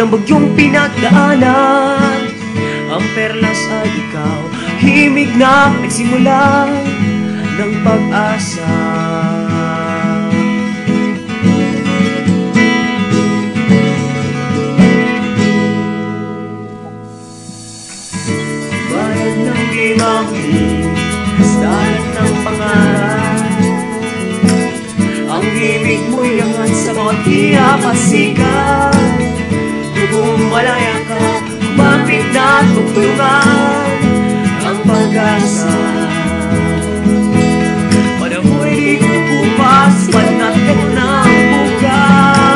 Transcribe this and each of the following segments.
ng bagyong pinagdaanan. Ang perlas ay ikaw, himig na nagsimula ng pag-asa. Bayan ng limang listahan ng pangarap, ang himig mo'y angat sa mga tiyapasikan. Malaya ka, kumapit na tutulungan ang pag-asa. Panahoy di kukupas, panatin ng bukas.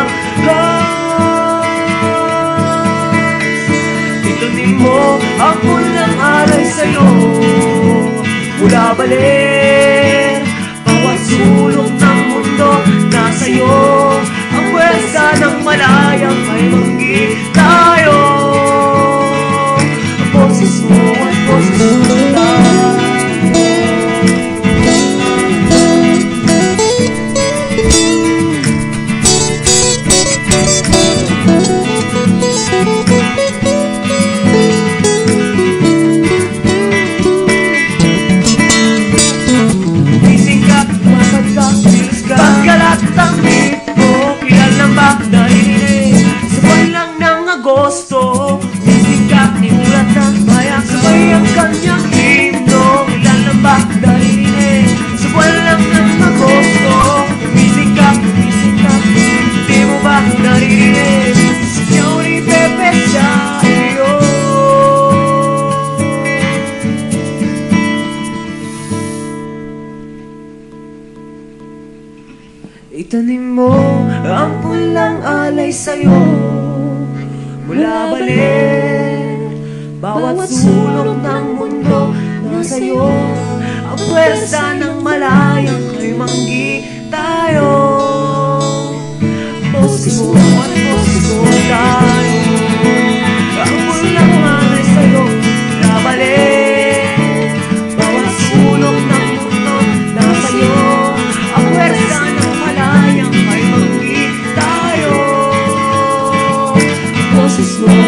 Itunin mo ang pulang alay sa'yo, mula baler, bawat sulok ng mundo nasa'yo. Ang pwersa ng malayang ay manggit tayo. Ang boses mo at boses mo tayo. Gising ka, masad ka, silos ka, pagkalat ang hito, kilalang ba narinig sa buwan lang ng Agosto. Gising ka, imulat na maya, sabay ang kanyang himno, kilalang ba narinig sa buwan lang ng Agosto. Gising ka, di mo ba narinig sigaw ni Pepe sa iyo? Itanim mo ang pulang alay sa'yo, mula baler, bawat sulok ng mundo nasa'yo. Ang pwersa ng malayang kay manggi tayo. Boses mo at boses mo tayo. Ang pulang alay sa'yo, mula baler, bawat sulok ng mundo nasa'yo. Ang pwersa ng malayang kay manggi tayo. Boses mo